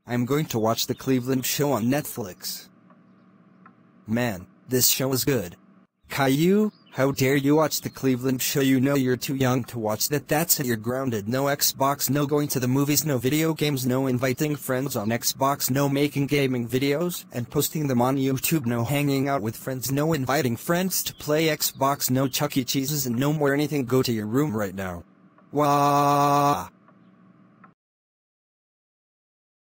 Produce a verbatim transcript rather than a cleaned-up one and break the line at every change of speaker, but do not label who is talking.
I'm going to watch the Cleveland show on Netflix. Man, this show is good. Caillou, how dare you watch the Cleveland show? You know you're too young to watch that. That's it, you're grounded. No Xbox, no going to the movies, no video games, no inviting friends on Xbox, no making gaming videos and posting them on YouTube, no hanging out with friends, no inviting friends to play Xbox, no Chuck E. Cheese's and no more anything. Go to your room right now. Wah.